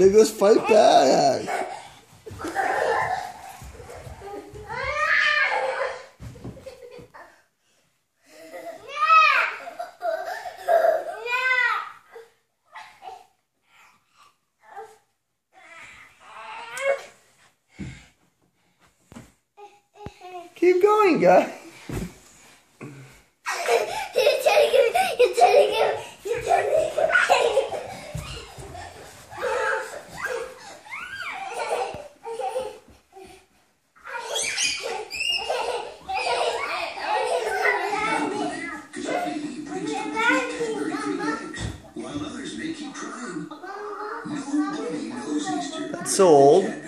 There goes fight back. Keep going, guy. That's so old.